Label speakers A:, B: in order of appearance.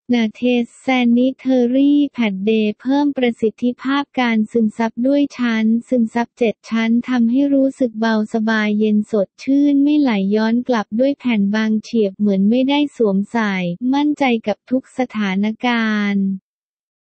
A: นาเทสแซนิเทอรี่แพดเดย์เพิ่มประสิทธิภาพการซึมซับด้วยชั้นซึมซับ7ชั้นทำให้รู้สึกเบาสบายเย็นสดชื่นไม่ไหลย้อนกลับด้วยแผ่นบางเฉียบเหมือนไม่ได้สวมใส่มั่นใจกับทุกสถานการณ์